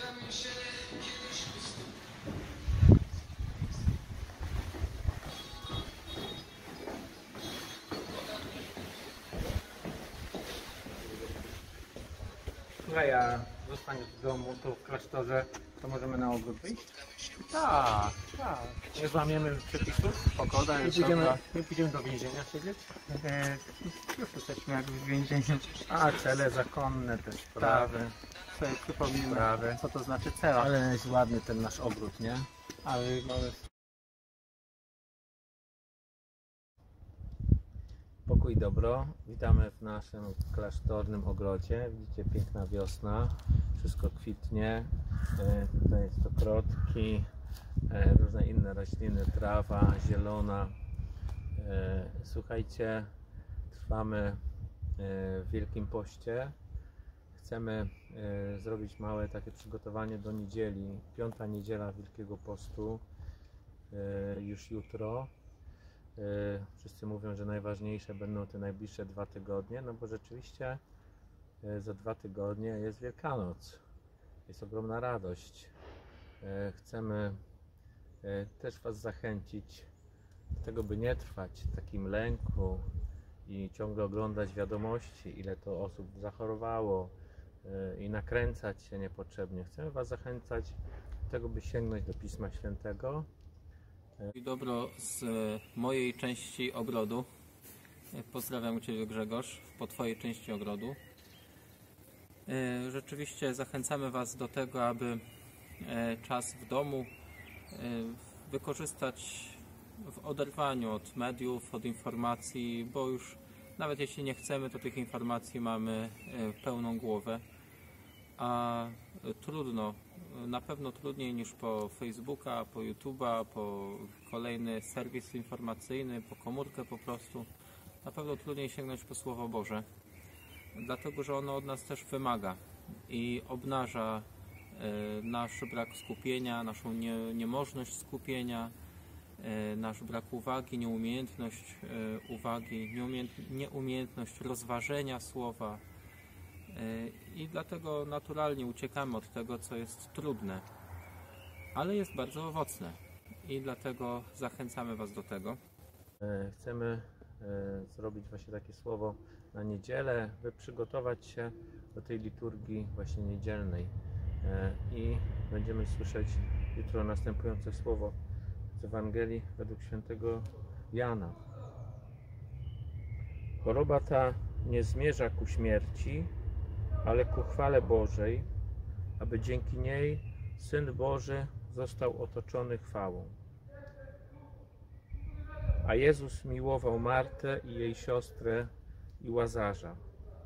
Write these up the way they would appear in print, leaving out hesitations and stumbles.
Słuchaj, a zostaniesz w domu, tu w klasztorze, to możemy na ogród wyjść? Tak, tak. Nie złamiemy przepisów? Pogoda Nie jest pójdziemy, dobra. nie pójdziemy do więzienia siedzieć? Już jesteśmy jak w więzieniu. A, cele zakonne, te sprawy. Sobie przypomnimy, Sprawy. co to znaczy cela. Ale jest ładny ten nasz ogród, nie? Ale mamy... Pokój i dobro. Witamy w naszym klasztornym ogrodzie. Widzicie, piękna wiosna. Wszystko kwitnie. Tutaj stokrotki, różne inne rośliny, trawa zielona. Słuchajcie, trwamy w Wielkim Poście. Chcemy zrobić małe takie przygotowanie do niedzieli. 5. niedziela Wielkiego Postu. Już jutro. Wszyscy mówią, że najważniejsze będą te najbliższe 2 tygodnie, no bo rzeczywiście za 2 tygodnie jest Wielkanoc, jest ogromna radość. Chcemy też Was zachęcić do tego, by nie trwać w takim lęku i ciągle oglądać wiadomości, ile to osób zachorowało i nakręcać się niepotrzebnie. Chcemy Was zachęcać do tego, by sięgnąć do Pisma Świętego. I dobro z mojej części ogrodu. Pozdrawiam Ciebie, Grzegorz, po Twojej części ogrodu. Rzeczywiście zachęcamy Was do tego, aby czas w domu wykorzystać w oderwaniu od mediów, od informacji, bo już nawet jeśli nie chcemy, to tych informacji mamy pełną głowę. A trudno, na pewno trudniej niż po Facebooka, po YouTube'a, po kolejny serwis informacyjny, po komórkę po prostu. Na pewno trudniej sięgnąć po Słowo Boże, dlatego że ono od nas też wymaga i obnaża nasz brak skupienia, naszą niemożność skupienia, nasz brak uwagi, nieumiejętność uwagi, nieumiejętność rozważenia słowa. I dlatego naturalnie uciekamy od tego, co jest trudne, ale jest bardzo owocne i dlatego zachęcamy Was do tego. Chcemy zrobić właśnie takie słowo na niedzielę, by przygotować się do tej liturgii właśnie niedzielnej i będziemy słyszeć jutro następujące słowo z Ewangelii według świętego Jana. Choroba ta nie zmierza ku śmierci, ale ku chwale Bożej, aby dzięki niej Syn Boży został otoczony chwałą. A Jezus miłował Martę i jej siostrę i Łazarza.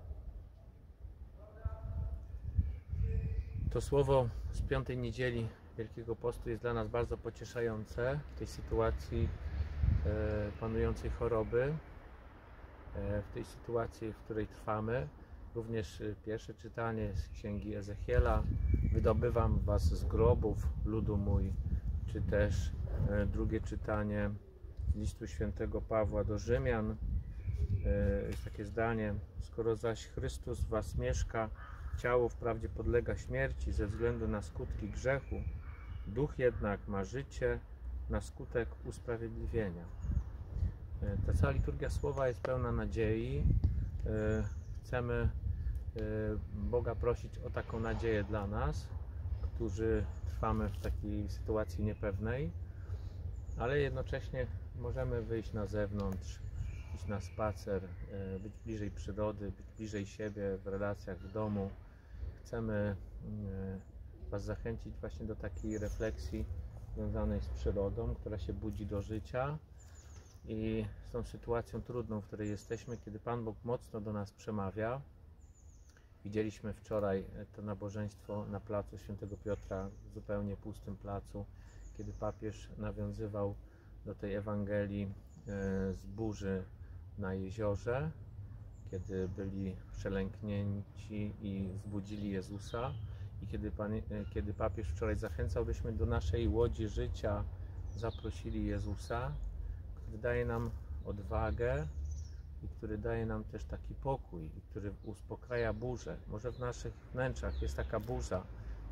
To słowo z 5. niedzieli Wielkiego Postu jest dla nas bardzo pocieszające w tej sytuacji panującej choroby, w tej sytuacji, w której trwamy. Również pierwsze czytanie z księgi Ezechiela, wydobywam was z grobów, ludu mój, czy też drugie czytanie z listu świętego Pawła do Rzymian. Jest takie zdanie: skoro zaś Chrystus w was mieszka, ciało wprawdzie podlega śmierci ze względu na skutki grzechu, duch jednak ma życie na skutek usprawiedliwienia. Ta cała liturgia słowa jest pełna nadziei. Chcemy Boga prosić o taką nadzieję dla nas, którzy trwamy w takiej sytuacji niepewnej, ale jednocześnie możemy wyjść na zewnątrz, iść na spacer, być bliżej przyrody, być bliżej siebie w relacjach w domu. Chcemy Was zachęcić właśnie do takiej refleksji związanej z przyrodą, która się budzi do życia i z tą sytuacją trudną, w której jesteśmy, kiedy Pan Bóg mocno do nas przemawia. Widzieliśmy wczoraj to nabożeństwo na placu Świętego Piotra, w zupełnie pustym placu, kiedy papież nawiązywał do tej Ewangelii z burzy na jeziorze, kiedy byli przelęknięci i zbudzili Jezusa, i kiedy papież wczoraj zachęcał, byśmy do naszej łodzi życia zaprosili Jezusa, który daje nam odwagę i który daje nam też taki pokój, i który uspokaja burzę. Może w naszych wnętrzach jest taka burza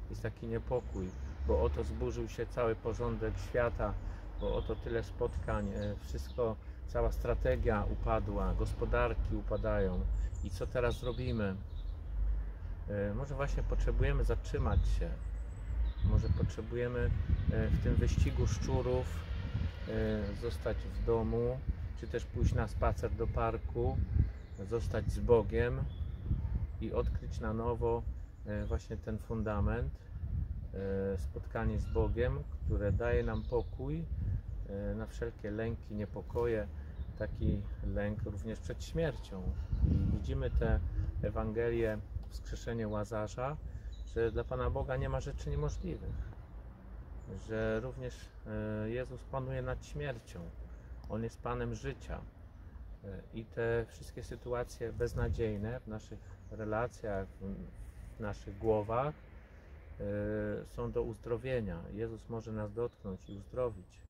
jest taki niepokój, bo oto zburzył się cały porządek świata, bo oto tyle spotkań, wszystko, cała strategia upadła, gospodarki upadają. I co teraz zrobimy? Może właśnie potrzebujemy zatrzymać się. Może potrzebujemy w tym wyścigu szczurów zostać w domu, czy też pójść na spacer do parku, zostać z Bogiem i odkryć na nowo właśnie ten fundament, spotkanie z Bogiem, które daje nam pokój na wszelkie lęki, niepokoje, taki lęk również przed śmiercią. I widzimy tę Ewangelię, wskrzeszenie Łazarza, że dla Pana Boga nie ma rzeczy niemożliwych, że również Jezus panuje nad śmiercią. On jest Panem życia i te wszystkie sytuacje beznadziejne w naszych relacjach, w naszych głowach są do uzdrowienia. Jezus może nas dotknąć i uzdrowić.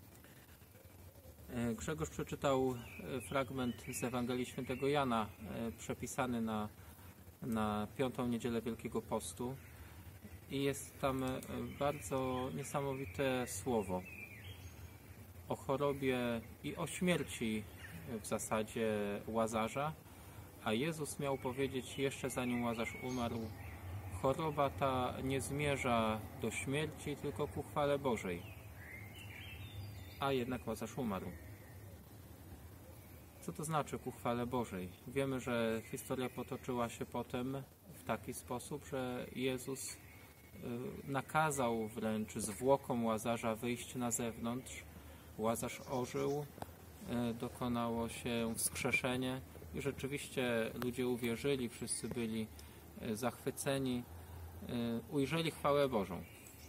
Grzegorz przeczytał fragment z Ewangelii Świętego Jana, przepisany na 5. niedzielę Wielkiego Postu, i jest tam bardzo niesamowite słowo o chorobie i o śmierci w zasadzie Łazarza, a Jezus miał powiedzieć jeszcze zanim Łazarz umarł: choroba ta nie zmierza do śmierci, tylko ku chwale Bożej. A jednak Łazarz umarł. Co to znaczy ku chwale Bożej? Wiemy, że historia potoczyła się potem w taki sposób, że Jezus nakazał wręcz zwłokom Łazarza wyjść na zewnątrz. Łazarz ożył, dokonało się wskrzeszenie i rzeczywiście ludzie uwierzyli, wszyscy byli zachwyceni, ujrzeli chwałę Bożą.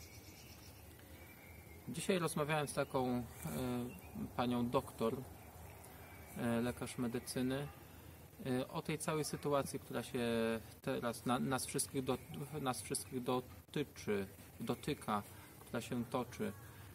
Dzisiaj rozmawiałem z taką panią doktor, lekarz medycyny, o tej całej sytuacji, która się teraz nas wszystkich dotyka, która się toczy.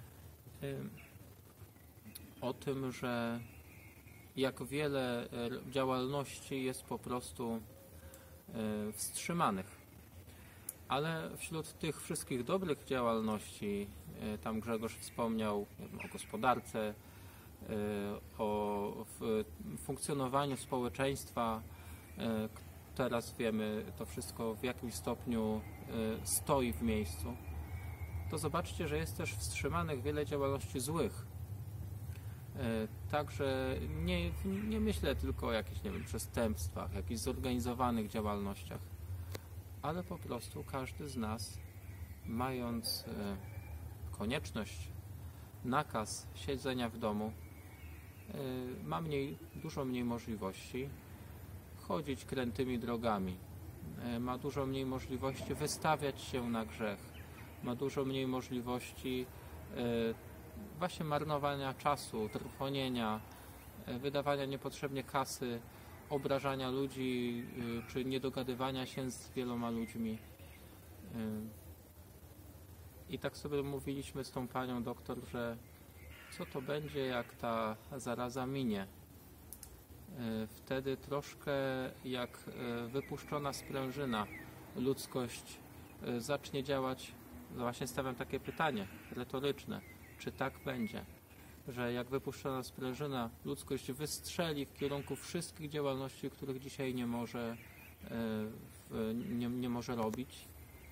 O tym, że jak wiele działalności jest po prostu wstrzymanych. Ale wśród tych wszystkich dobrych działalności, tam Grzegorz wspomniał o gospodarce, o funkcjonowaniu społeczeństwa, teraz wiemy, to wszystko w jakimś stopniu stoi w miejscu, to zobaczcie, że jest też wstrzymanych wiele działalności złych. Także nie myślę tylko o jakichś, nie wiem, przestępstwach, jakichś zorganizowanych działalnościach, ale po prostu każdy z nas, mając konieczność, nakaz siedzenia w domu, ma dużo mniej możliwości chodzić krętymi drogami, ma dużo mniej możliwości wystawiać się na grzech, ma dużo mniej możliwości właśnie marnowania czasu, trwonienia, wydawania niepotrzebnie kasy, obrażania ludzi, czy niedogadywania się z wieloma ludźmi. I tak sobie mówiliśmy z tą panią doktor, że co to będzie, jak ta zaraza minie. Wtedy troszkę jak wypuszczona sprężyna ludzkość zacznie działać. Właśnie stawiam takie pytanie retoryczne, czy tak będzie, że jak wypuszczona sprężyna ludzkość wystrzeli w kierunku wszystkich działalności, których dzisiaj nie może robić.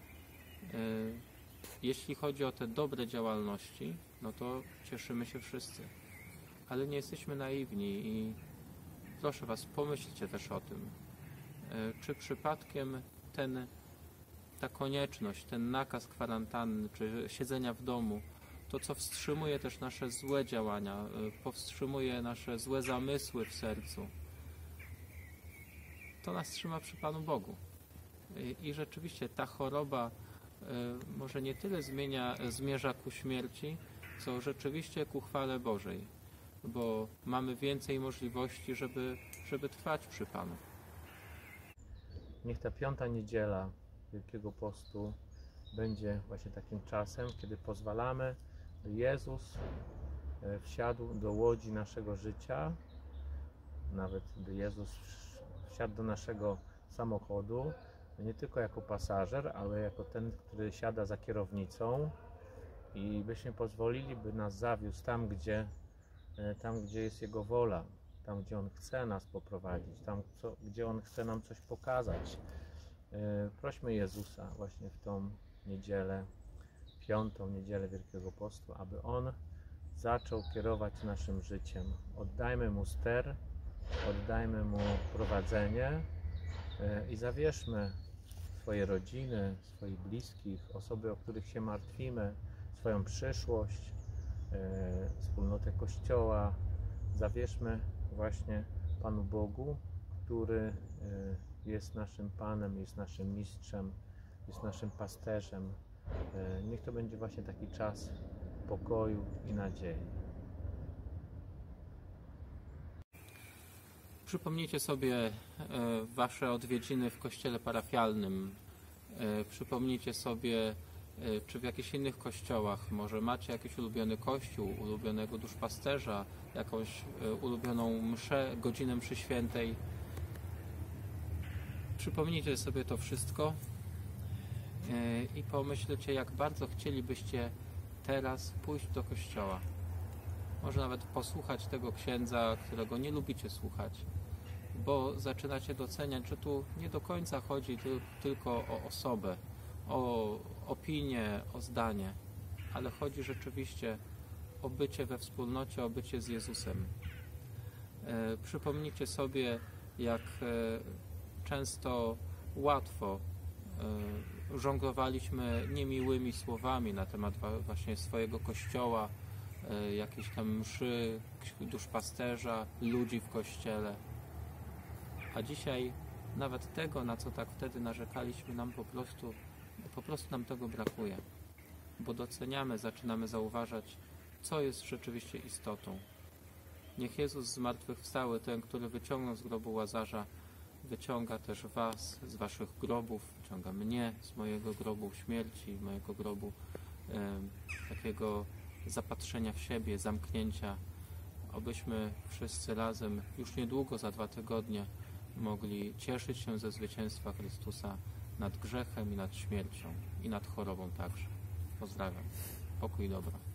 Jeśli chodzi o te dobre działalności, no to cieszymy się wszyscy, ale nie jesteśmy naiwni i proszę Was, pomyślcie też o tym, czy przypadkiem ta konieczność, ten nakaz kwarantanny, czy siedzenia w domu, to co wstrzymuje też nasze złe działania, powstrzymuje nasze złe zamysły w sercu, to nas trzyma przy Panu Bogu. I rzeczywiście ta choroba może nie tyle zmierza ku śmierci, co rzeczywiście ku chwale Bożej, bo mamy więcej możliwości, żeby trwać przy Panu. Niech ta 5. niedziela Wielkiego Postu będzie właśnie takim czasem, kiedy pozwalamy, by Jezus wsiadł do łodzi naszego życia, nawet by Jezus wsiadł do naszego samochodu nie tylko jako pasażer, ale jako ten, który siada za kierownicą i byśmy pozwolili, by nas zawiózł tam, gdzie jest Jego wola, tam, gdzie On chce nas poprowadzić, gdzie On chce nam coś pokazać. Prośmy Jezusa właśnie w tą niedzielę, 5. niedzielę Wielkiego Postu, aby On zaczął kierować naszym życiem. Oddajmy Mu ster, oddajmy Mu prowadzenie i zawierzmy swoje rodziny, swoich bliskich, osoby, o których się martwimy, swoją przyszłość, wspólnotę Kościoła. Zawierzmy właśnie Panu Bogu, który jest naszym Panem, jest naszym mistrzem, jest naszym pasterzem. Niech to będzie właśnie taki czas pokoju i nadziei. Przypomnijcie sobie Wasze odwiedziny w kościele parafialnym. Przypomnijcie sobie, czy w jakichś innych kościołach może macie jakiś ulubiony kościół, ulubionego duszpasterza, jakąś ulubioną mszę, godzinę mszy świętej. Przypomnijcie sobie to wszystko i pomyślcie, jak bardzo chcielibyście teraz pójść do kościoła. Może nawet posłuchać tego księdza, którego nie lubicie słuchać, bo zaczynacie doceniać, że tu nie do końca chodzi tylko o osobę, o opinię, o zdanie, ale chodzi rzeczywiście o bycie we wspólnocie, o bycie z Jezusem. Przypomnijcie sobie, jak często łatwo żonglowaliśmy niemiłymi słowami na temat właśnie swojego kościoła, jakiejś tam mszy, duszpasterza, ludzi w kościele. A dzisiaj nawet tego, na co tak wtedy narzekaliśmy, nam po prostu nam tego brakuje. Bo doceniamy, zaczynamy zauważać, co jest rzeczywiście istotą. Niech Jezus zmartwychwstały, ten, który wyciągnął z grobu Łazarza, wyciąga też was z waszych grobów, wyciąga mnie z mojego grobu śmierci, mojego grobu takiego zapatrzenia w siebie, zamknięcia, abyśmy wszyscy razem już niedługo, za 2 tygodnie, mogli cieszyć się ze zwycięstwa Chrystusa nad grzechem i nad śmiercią i nad chorobą także. Pozdrawiam. Pokój i dobro.